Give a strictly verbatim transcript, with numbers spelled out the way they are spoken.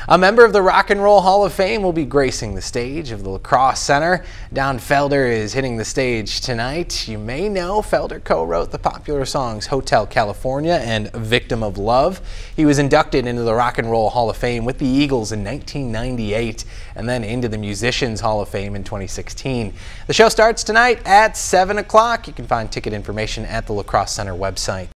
A member of the Rock and Roll Hall of Fame will be gracing the stage of the La Crosse Center. Don Felder is hitting the stage tonight. You may know Felder co-wrote the popular songs Hotel California and Victim of Love. He was inducted into the Rock and Roll Hall of Fame with the Eagles in nineteen ninety-eight and then into the Musicians Hall of Fame in twenty sixteen. The show starts tonight at seven o'clock. You can find ticket information at the La Crosse Center website.